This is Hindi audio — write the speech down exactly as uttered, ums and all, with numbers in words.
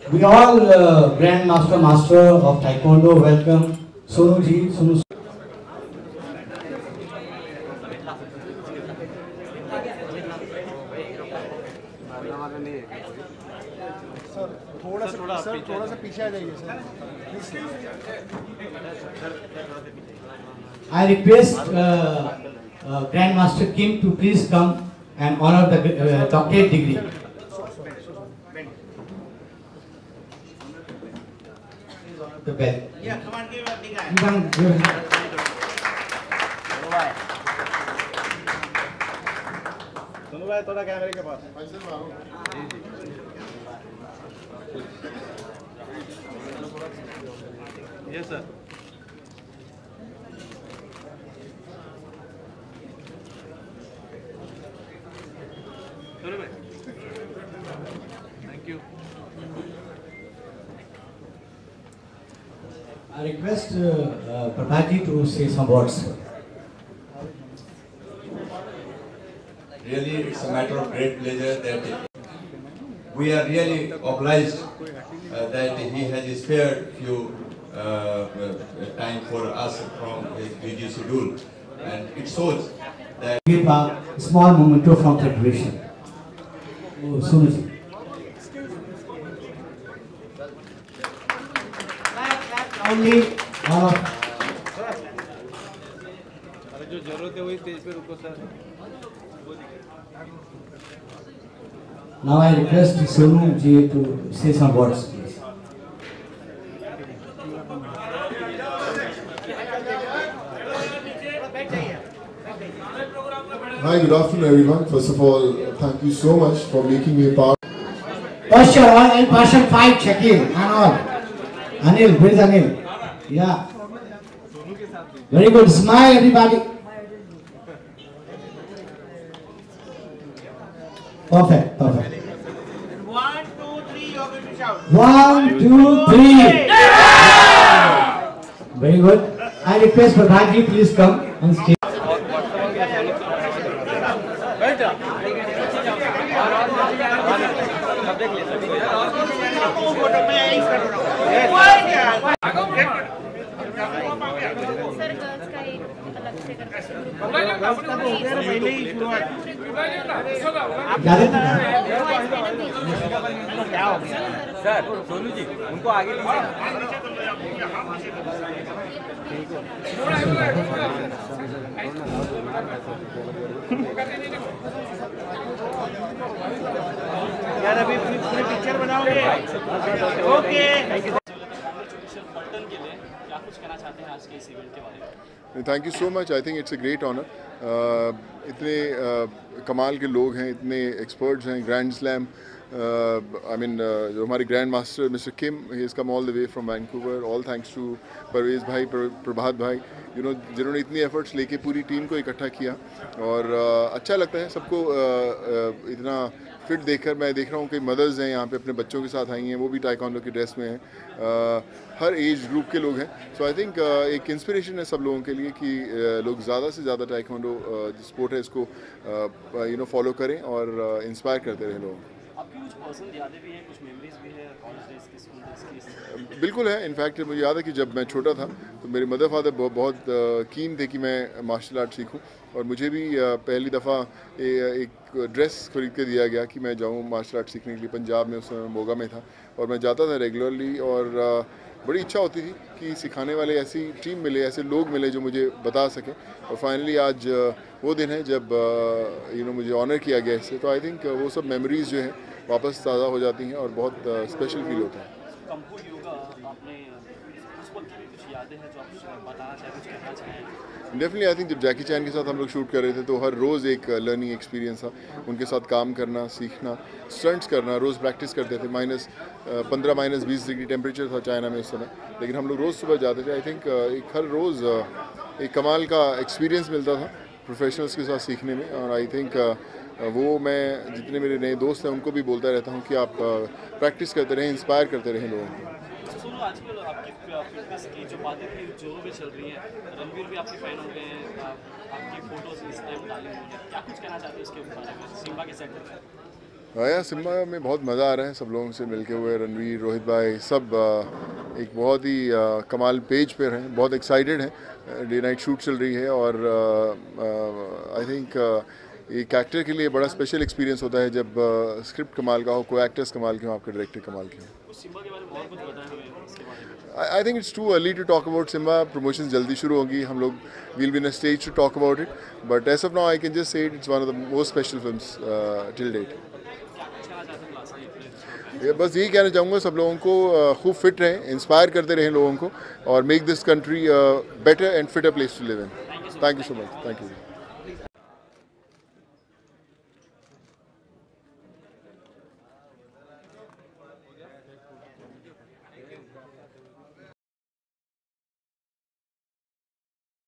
We all uh, Grandmaster Master of Taekwondo welcome Sonu ji. Sonu. Sir थोड़ा सा सर थोड़ा सा पीछे आ जाइए sir. I request uh, uh, Grandmaster Kim to please come and honor the uh, doctorate degree. The bell. Yeah, come on, give a big hand. You can give it. Sonu भाई थोड़ा कैमरे के पास. Yes, sir. Thank you. I request uh, uh, Prabhaji to say some words. Really, it's a matter of great pleasure that we are really obliged uh, that he has spared few uh, uh, time for us from his busy schedule, and it shows that. Give a small memento from Federation. Oh, Sonu ji. Only all of. अरे जो जरूरत है वही स्टेज पे रुको sir. Now I request Sonu ji to say some words, please. Hi, good afternoon everyone. First of all, thank you so much for making me a part. Posture, all in partial five, Shakil and all. Anil, where is Anil? Yeah. Very good. Smile, everybody. Perfect, perfect. One, two, three, you're going to shout. One, two, three. Very good. I request Prabhaji, please come and stay. Sir girls का एक अलग से करके क्या हो गया सर? सोनू जी उनको आगे लीजिए. यार अभी पूरी पिक्चर बनाओगे. Okay. Thank you so much. I think it's a great honor. Uh, इतने uh, कमाल के लोग हैं, इतने experts हैं. Grand Slam. Uh, I mean, uh, जो हमारे Grand Master Mister Kim, he has come all the way from Vancouver. All thanks to Parvez भाई, प्रभात भाई, you know, जिन्होंने इतनी efforts लेके पूरी टीम को इकट्ठा किया. और uh, अच्छा लगता है सबको uh, uh, इतना फिट देखकर. मैं देख रहा हूँ कि मदर्स हैं यहाँ पे अपने बच्चों के साथ आई हैं, वो भी टाइकोंडो की ड्रेस में हैं. uh, हर एज ग्रुप के लोग हैं. सो आई थिंक एक इंस्पिरेशन है सब लोगों के लिए कि uh, लोग ज़्यादा से ज़्यादा टाइकोंडो uh, स्पोर्ट है इसको यू नो फॉलो करें और इंस्पायर uh, करते रहें लोगों को. आपकी कुछ पर्सनल यादें भी हैं, कुछ मेमोरीज भी है कॉलेज डेज की, स्कूल डेज की? बिल्कुल है. इनफैक्ट मुझे याद है कि जब मैं छोटा था तो मेरे मदर फादर बहुत कीन थे कि मैं मार्शल आर्ट सीखूं, और मुझे भी पहली दफ़ा एक ड्रेस खरीद के दिया गया कि मैं जाऊं मार्शल आर्ट सीखने के लिए. पंजाब में उस समय मोगा में था और मैं जाता था रेगुलरली, और बड़ी इच्छा होती थी कि सिखाने वाले ऐसी टीम मिले, ऐसे लोग मिले जो मुझे बता सकें. और फाइनली आज वो दिन है जब यू नो मुझे ऑनर किया गया इससे. तो आई थिंक वो सब मेमोरीज़ जो हैं वापस ताज़ा हो जाती हैं और बहुत स्पेशल फील होता है. डेफिनेटली आई थिंक जब जैकी चैन के साथ हम लोग शूट कर रहे थे तो हर रोज़ एक लर्निंग एक्सपीरियंस था. उनके साथ काम करना, सीखना, स्टंट्स करना, रोज़ प्रैक्टिस करते थे. माइनस पंद्रह माइनस बीस डिग्री टेम्परेचर था चाइना में उस समय, लेकिन हम लोग रोज़ सुबह जाते थे. आई थिंक एक हर रोज़ एक कमाल का एक्सपीरियंस मिलता था प्रोफेशनल्स के साथ सीखने में. और आई थिंक वो मैं जितने मेरे नए दोस्त हैं उनको भी बोलता रहता हूँ कि आप प्रैक्टिस करते रहें, इंस्पायर करते रहें लोगों को. आजकल आपकी फिटनेस की जो बातें थी जोरों में चल रही हैं, रणवीर भी आपके फैन हो गए हैं, आप, आपकी फोटोज इस टाइम डाली हुई हैं, क्या कुछ कहना चाहते हैं उसके बारे में सिम्बा के सेट पर? आया सिम्बा में बहुत मज़ा आ रहा है सब लोगों से मिलके हुए, रणवीर, रोहित भाई सब आ, एक बहुत ही आ, कमाल पेज पर हैं, बहुत एक्साइटेड हैं। डे नाइट शूट चल रही है और आई थिंक एक एक्टर के लिए बड़ा स्पेशल एक्सपीरियंस होता है जब स्क्रिप्ट कमाल का हो, को एक्टर्स कमाल के हो, आपके डायरेक्टर कमाल के हो। सिम्बा के बारे में और कुछ बताएं हमें इसके बारे में। I think it's too early to talk about Simba. Promotions जल्दी शुरू होंगी, हम लोग we'll be in a stage to talk about it. But as of now, I can just say it's one of the most special films uh, till date. ये बस यही कहना चाहूँगा सब लोगों को खूब फिट रहें, इंस्पायर करते रहें लोगों को और make this country a better and fitter place to live in. Thank you so much. Thank you.